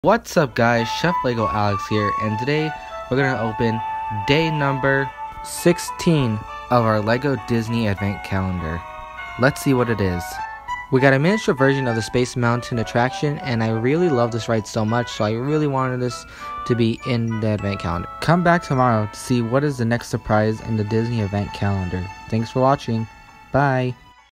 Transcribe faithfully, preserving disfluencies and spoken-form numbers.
What's up guys, Chef Lego Alex here, and today we're going to open day number sixteen of our Lego Disney Advent Calendar. Let's see what it is. We got a miniature version of the Space Mountain attraction, and I really love this ride so much, so I really wanted this to be in the Advent Calendar. Come back tomorrow to see what is the next surprise in the Disney Advent Calendar. Thanks for watching. Bye.